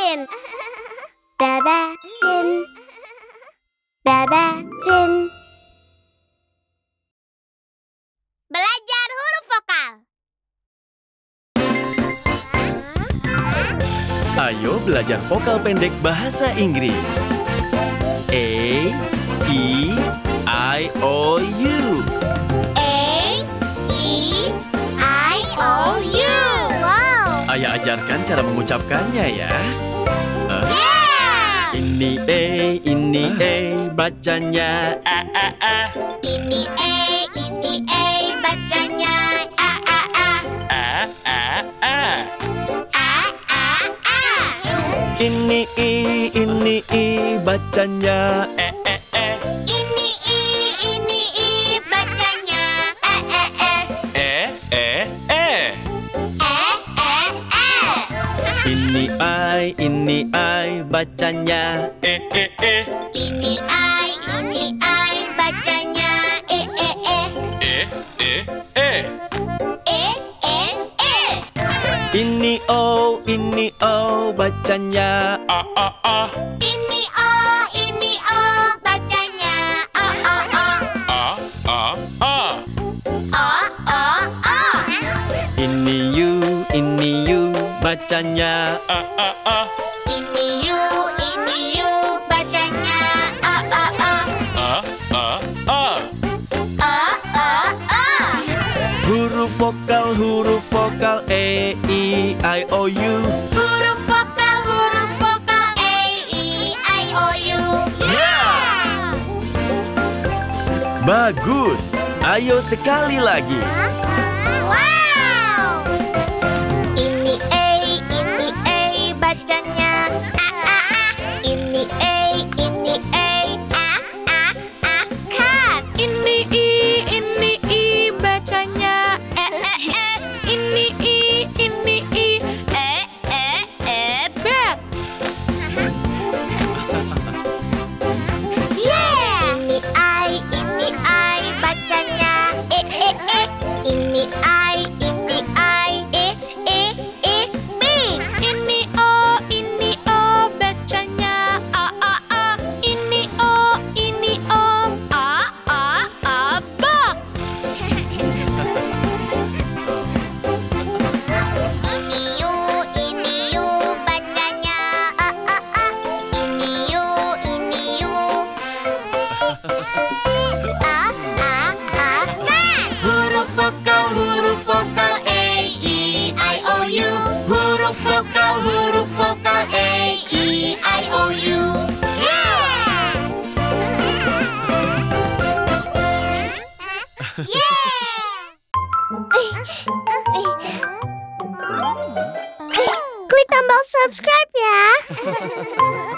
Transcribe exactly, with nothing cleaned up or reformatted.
Jin. Baba Jin. Baba Jin. Belajar huruf vokal. Ayo belajar vokal pendek bahasa Inggris. A, E, I, O, U. A, E, I, O, U. Wow. Ayah ajarkan cara mengucapkannya ya. Huh? Yeah. Ini E, ini E, bacanya A, A, A. Ini E, ini E, bacanya A, A, A. A, A, A. A, A, A. Ini I, ini I, bacanya E, E, E. Ini I, ini I, bacanya E, E, E. E, E, E. E, E, E. Ini I, ini I, bacanya E, E, E. Ini I, ini I, bacanya E, E, E. E, E, E. E, E, E. Ini O, ini O, bacanya A, A, A. Ini O, ini O, bacanya O, O, O. A, A, A. O, O, O. Ini U, ini U, bacanya A, A, A. Ini U, ini U, bacanya O, O, O. A, A, A. O, O, O. Huruf vokal, huruf vokal E, I, I, O, U. Huruf vokal, huruf vokal A, E, I, O, U. Yeah! Bagus. Ayo sekali lagi. Wow! Ini A, ini A, bacanya A, A, A. Ini A, ini A, A, A, A, cat. Ini I, ini I, bacanya E, E, E. Ini I, ini I, E, E, E, bat. Yeah! Ini I, ini I, bacanya E, E, E. Ini I, ini I, E, E, E, big. Ini O, ini O, bacanya A, A, A. Ini O, ini O, A, A, A, box. Ini U, ini U, bacanya A, A, A. Ini U, ini U. A, A, A, Z. Huruf vokal, huruf vokal A, E, I, O, U. Huruf vokal, huruf vokal A, E, I, O, U. Yeah! Klik tombol subscribe ya.